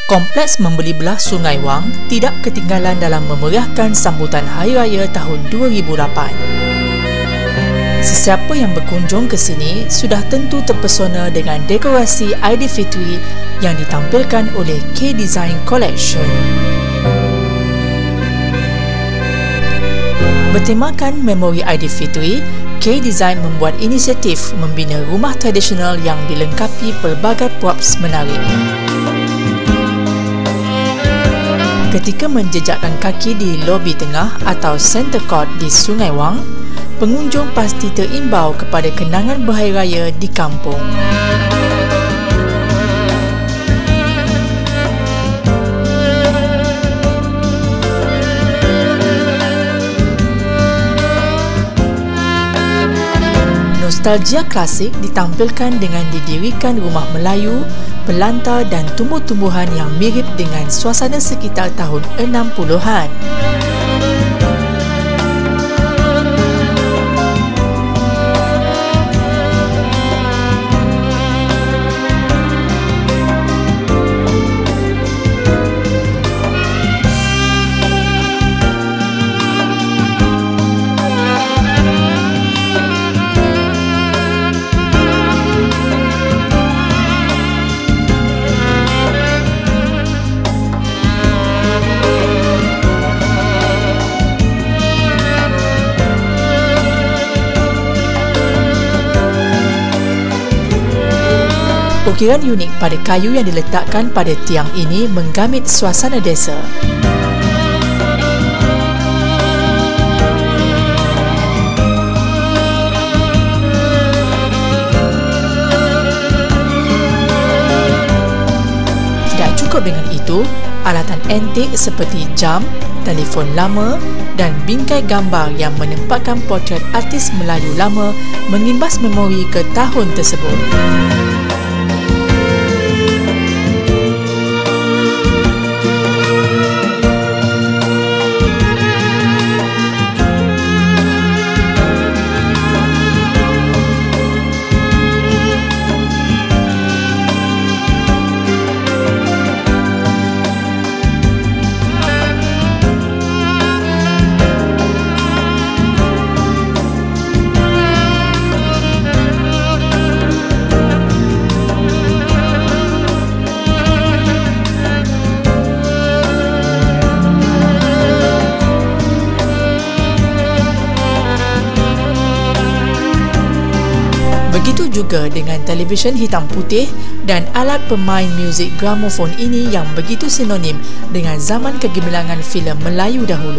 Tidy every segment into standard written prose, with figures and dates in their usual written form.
Kompleks Membeli Belah Sungai Wang tidak ketinggalan dalam memeriahkan sambutan Hari Raya tahun 2008. Sesiapa yang berkunjung ke sini sudah tentu terpesona dengan dekorasi Aidilfitri yang ditampilkan oleh K Design Collection. Bertemakan Memori Aidilfitri, K Design membuat inisiatif membina rumah tradisional yang dilengkapi pelbagai props menarik. Ketika menjejakkan kaki di lobi tengah atau center court di Sungai Wang, pengunjung pasti terimbau kepada kenangan berhari raya di kampung. Nostalgia klasik ditampilkan dengan didirikan rumah Melayu, pelantar dan tumbuh-tumbuhan yang mirip dengan suasana sekitar tahun 60-an. Ukiran unik pada kayu yang diletakkan pada tiang ini menggamit suasana desa. Tidak cukup dengan itu, alatan antik seperti jam, telefon lama dan bingkai gambar yang menempatkan potret artis Melayu lama mengimbas memori ke tahun tersebut. Begitu juga dengan televisyen hitam putih dan alat pemain muzik gramofon ini yang begitu sinonim dengan zaman kegemilangan filem Melayu dahulu.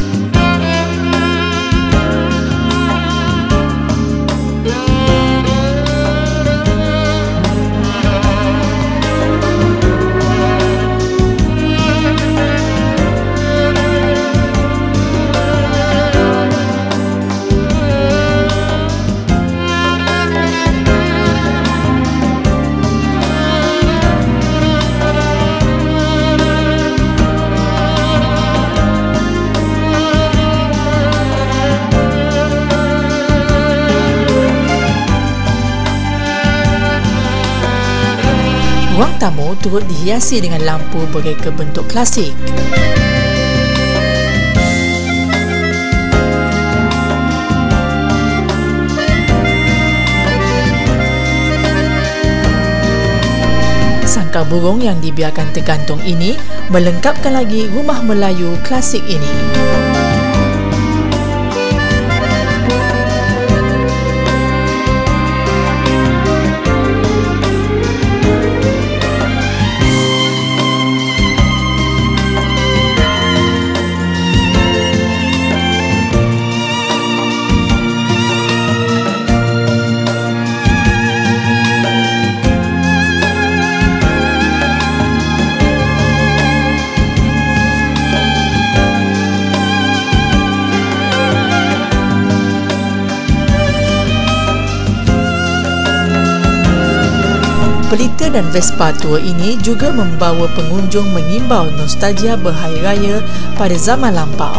Ruang tamu turut dihiasi dengan lampu berreka bentuk klasik. Sangkar burung yang dibiarkan tergantung ini melengkapkan lagi rumah Melayu klasik ini. Pelita dan Vespa Tour ini juga membawa pengunjung mengimbau nostalgia berhari raya pada zaman lampau.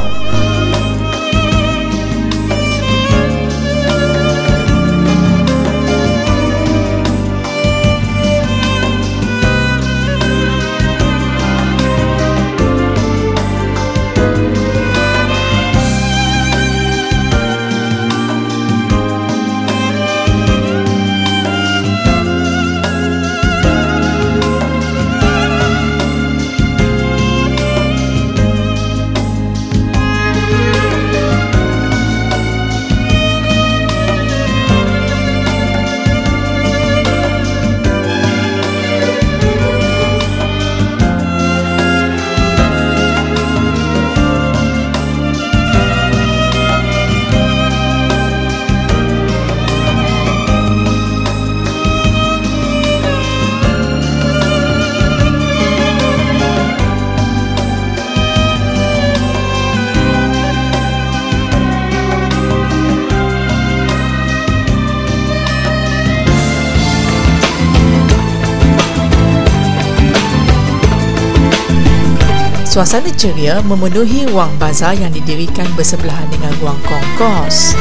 Suasana ceria memenuhi ruang bazar yang didirikan bersebelahan dengan ruang kongkos.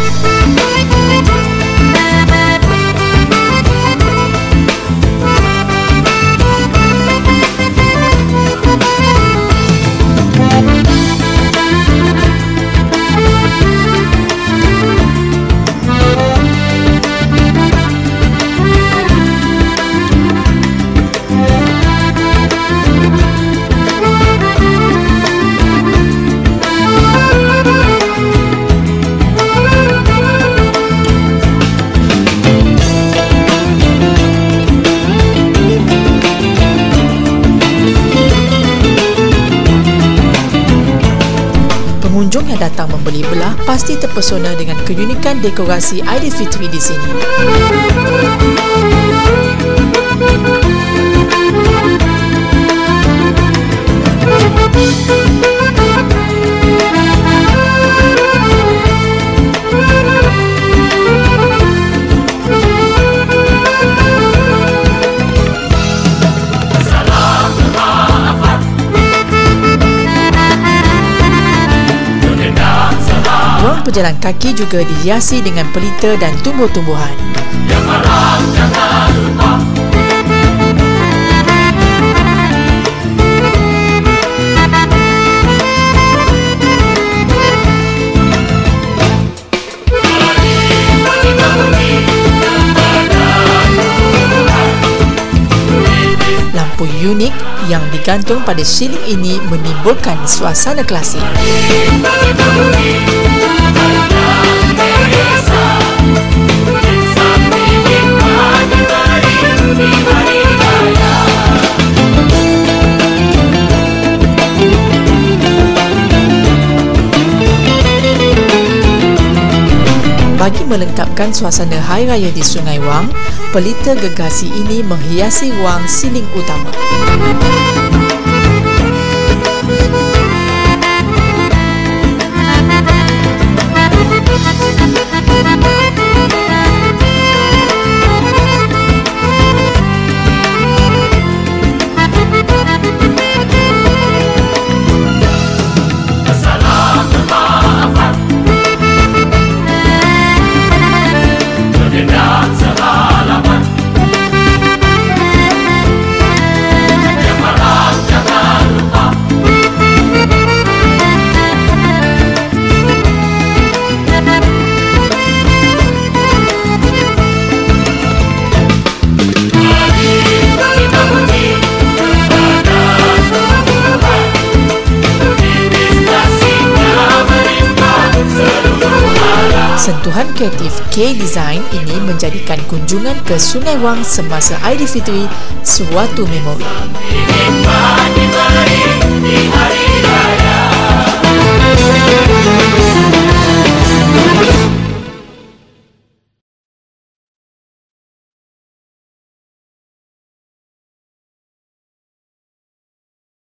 Pengunjung yang datang membeli belah pasti terpesona dengan keunikan dekorasi Aidilfitri di sini. Ruang pejalan kaki juga dihiasi dengan pelita dan tumbuh-tumbuhan. Yang malam jangan lupa. Lampu unik yang digantung pada siling ini menimbulkan suasana klasik. Bagi melengkapkan suasana Hari Raya di Sungai Wang, pelita gergasi ini menghiasi ruang siling utama. Sentuhan kreatif K-Design ini menjadikan kunjungan ke Sungai Wang semasa Aidilfitri suatu memori.